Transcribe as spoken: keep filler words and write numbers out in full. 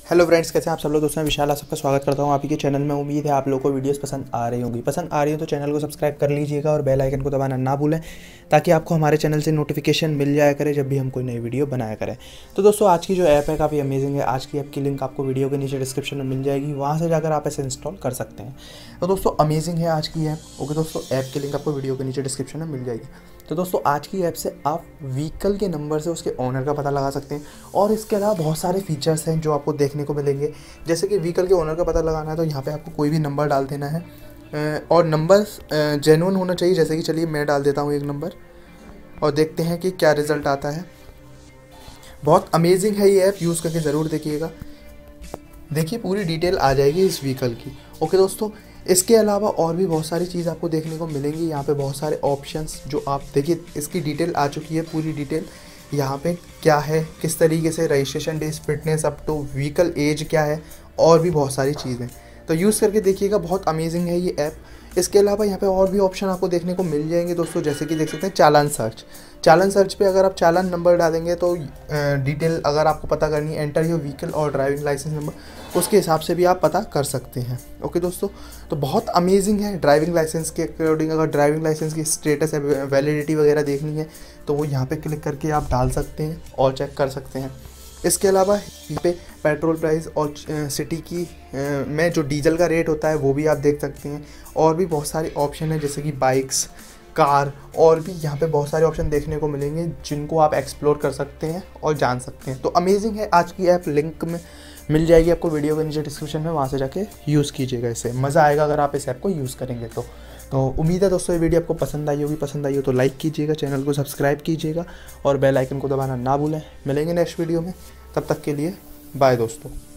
Hello friends, कैसे हैं आप सब लोग। दोस्तों मैं विशाल, आप सबका स्वागत करता हूं आप ही के चैनल में। उम्मीद है आप लोगों को वीडियोस पसंद आ रही होंगी। पसंद आ रही हो तो चैनल को सब्सक्राइब कर लीजिएगा और बेल आइकन को दबाना ना भूलें, ताकि आपको हमारे चैनल से नोटिफिकेशन मिल जाया करे जब भी हम कोई नई वीडियो बनाया करें। तो दोस्तों आज की जो ऐप है काफ़ी अमेजिंग है। आज की ऐप की लिंक आपको वीडियो के नीचे डिस्क्रिप्शन में मिल जाएगी, वहाँ से जाकर आप इसे इंस्टॉल कर सकते हैं। तो दोस्तों अमेजिंग है आज की ऐप। ओके दोस्तों, ऐप की लिंक आपको वीडियो के नीचे डिस्क्रिप्शन में मिल जाएगी। तो दोस्तों आज की ऐप से आप व्हीकल के नंबर से उसके ओनर का पता लगा सकते हैं, और इसके अलावा बहुत सारे फीचर्स हैं जो आपको देखने को मिलेंगे। जैसे कि व्हीकल के ओनर का पता लगाना है तो यहाँ पे आपको कोई भी नंबर डाल देना है, और नंबर जेन्युइन होना चाहिए। जैसे कि चलिए मैं डाल देता हूँ एक नंबर और देखते हैं कि क्या रिज़ल्ट आता है। बहुत अमेजिंग है ये ऐप, यूज़ करके ज़रूर देखिएगा। देखिए पूरी डिटेल आ जाएगी इस व्हीकल की। ओके दोस्तों, इसके अलावा और भी बहुत सारी चीज़ आपको देखने को मिलेंगी। यहाँ पे बहुत सारे ऑप्शंस जो आप देखिए, इसकी डिटेल आ चुकी है, पूरी डिटेल यहाँ पे क्या है, किस तरीके से registration date, fitness up to vehicle age क्या है, और भी बहुत सारी चीज़ें। तो यूज़ करके देखिएगा, बहुत अमेजिंग है ये ऐप। इसके अलावा यहाँ पे और भी ऑप्शन आपको देखने को मिल जाएंगे दोस्तों, जैसे कि देख सकते हैं चालान सर्च। चालान सर्च पे अगर आप चालान नंबर डालेंगे तो डिटेल अगर आपको पता करनी है, एंटर योर व्हीकल और ड्राइविंग लाइसेंस नंबर, उसके हिसाब से भी आप पता कर सकते हैं। ओके दोस्तों, तो बहुत अमेजिंग है। ड्राइविंग लाइसेंस के अकॉर्डिंग अगर ड्राइविंग लाइसेंस की स्टेटस है, वैलिडिटी वगैरह देखनी है तो वो यहाँ पे क्लिक करके आप डाल सकते हैं और चेक कर सकते हैं। इसके अलावा यहाँ पे पेट्रोल प्राइस और सिटी की में जो डीजल का रेट होता है वो भी आप देख सकते हैं। और भी बहुत सारे ऑप्शन हैं, जैसे कि बाइक्स, कार, और भी यहाँ पे बहुत सारे ऑप्शन देखने को मिलेंगे जिनको आप एक्सप्लोर कर सकते हैं और जान सकते हैं। तो अमेजिंग है आज की ऐप, लिंक में मिल जाएगी आपको वीडियो के नीचे डिस्क्रिप्शन में, वहाँ से जाके यूज़ कीजिएगा। इसे मज़ा आएगा अगर आप इस ऐप को यूज़ करेंगे तो। तो उम्मीद है दोस्तों ये वीडियो आपको पसंद आई होगी। पसंद आई हो तो लाइक कीजिएगा, चैनल को सब्सक्राइब कीजिएगा और बेल आइकन को दबाना ना भूलें। मिलेंगे नेक्स्ट वीडियो में, तब तक के लिए बाय दोस्तों।